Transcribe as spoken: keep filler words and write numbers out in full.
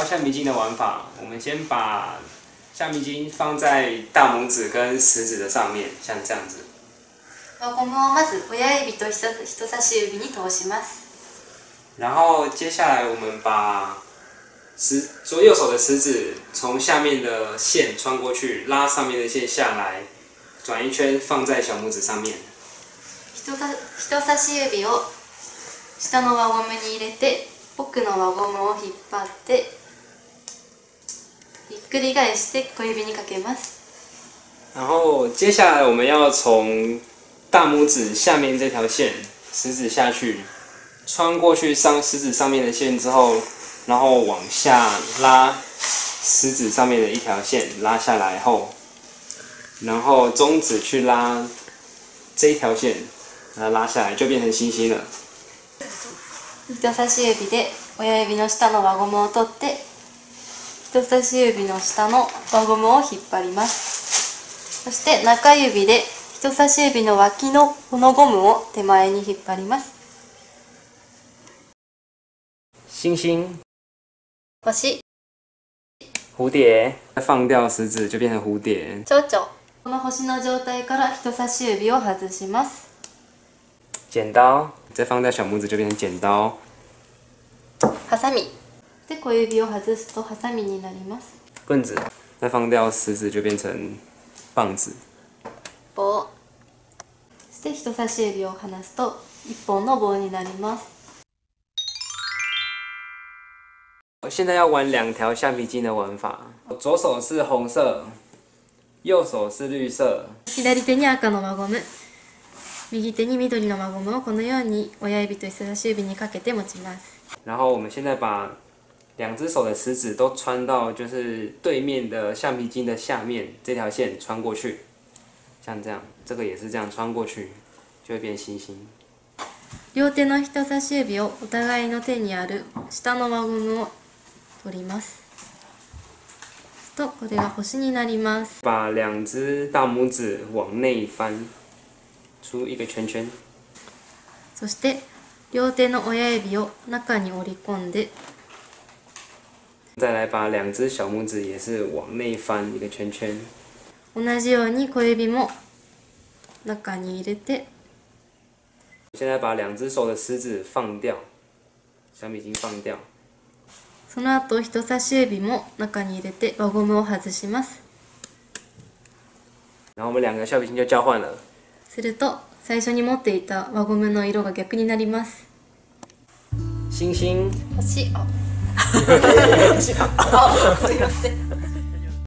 橡皮筋的玩法，我们先把橡皮筋放在大拇指跟食指的上面，像这样子。 輪ゴムをまず親指と人差し指に通します。 然后接下来我们把食左右手的食指从下面的线穿过去，拉上面的线下来，转一圈放在小拇指上面。 人差し指を下の輪ゴムに入れて、奥の輪ゴムを引っ張って、ひっくり返して小指にかけます。 然后接下来我们要从大拇指下面这条线，食指下去，穿过去上食指上面的线之后，然后往下拉食指上面的一条线，拉下来后，然后中指去拉这一条线，把它拉下来，就变成星星了。 人差し指で親指の下の輪ゴムを取って、人差し指の下の輪ゴムを引っ張ります。そして中指で人差し指の脇のこのゴムを手前に引っ張ります。 星星、 星、 蝴蝶，放掉食指就变成蝴蝶。 蝶々。この星の状態から人差し指を外します。 剪刀，再放在小拇指就变成剪刀。 ハサミ。で小指を外すとハサミになります。 棍子，再放掉食指就变成棒子。 棒。そして人差し指を離すと一本の棒になります。 现在要玩两条橡皮筋的玩法，左手是红色，右手是绿色。 左手に赤の輪ゴム、右手に緑の輪ゴムをこのように親指と人差し指にかけて持ちます。 然后我们现在把两只手的食指都穿到就是对面的橡皮筋的下面这条线穿过去，像这样，这个也是这样穿过去，就会变星星。 両手の人差し指をお互いの手にある下の輪ゴムを取ります。とこれが星になります。 把两只大拇指往内翻出一个圈圈。 そして両手の親指を中に折り込んで。 再来把两只小拇指也是往内翻一个圈圈。 同じように小指も中に入れて。 现在把两只手的食指放掉，橡皮筋放掉。 その後人差し指も中に入れて輪ゴムを外します。 然后我们两个橡皮筋就交换了。 すると最初に持っていた輪ゴムの色が逆になります。 星星。 星。あ。星。あ。すいません。